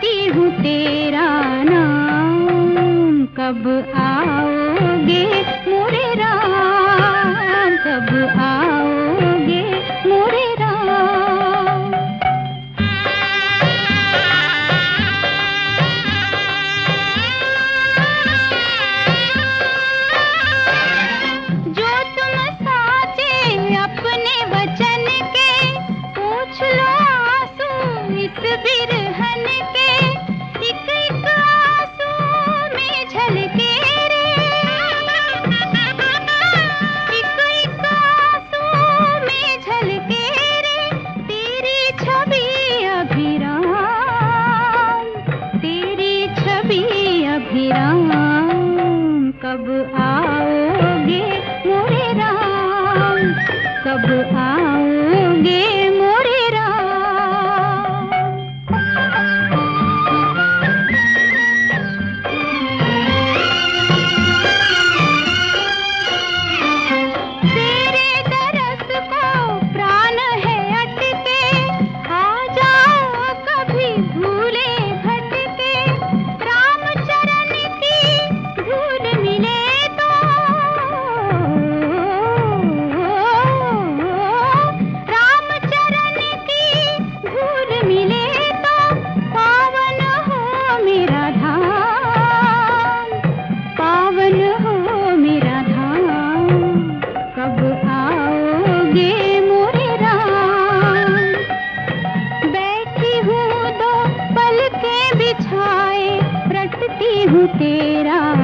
रटती हूँ तेरा नाम। कब आओगे मोरे राम, कब आओगे मोरे राम। जो तुम साचे अपने वचन के, पूछ लो आंसू इस बिरहन के। एक एक आंसू में झलके रे, एक एक आंसू में झलके रे। तेरी छवि अभिराम, तेरी छवि अभिराम। कब आओगे मोरे राम, कब आओगे मोरे राम। तेरे दरस को प्राण है अटके, आ जाओ कभी भूले भटके। राम चरण की धूल मिले तो, राम चरण की धूल मिले तो, पावन हो मेरा धाम, पावन हो मेरा धाम। कब आओगे मोरे राम। बैठी हूँ दो पलकें बिछाए, रटती हूँ तेरा